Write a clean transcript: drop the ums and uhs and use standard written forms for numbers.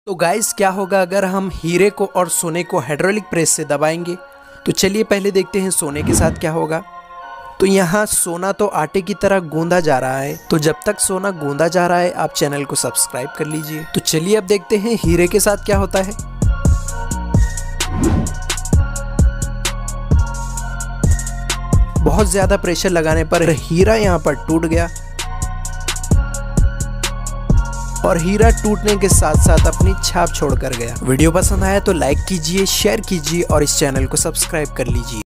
तो गाइस क्या होगा अगर हम हीरे को और सोने को हाइड्रोलिक प्रेस से दबाएंगे। तो चलिए पहले देखते हैं सोने के साथ क्या होगा। तो यहाँ सोना तो आटे की तरह गूंदा जा रहा है। तो जब तक सोना गूंदा जा रहा है आप चैनल को सब्सक्राइब कर लीजिए। तो चलिए अब देखते हैं हीरे के साथ क्या होता है। बहुत ज्यादा प्रेशर लगाने पर हीरा यहाँ पर टूट गया और हीरा टूटने के साथ साथ अपनी छाप छोड़कर गया। वीडियो पसंद आया तो लाइक कीजिए, शेयर कीजिए और इस चैनल को सब्सक्राइब कर लीजिए।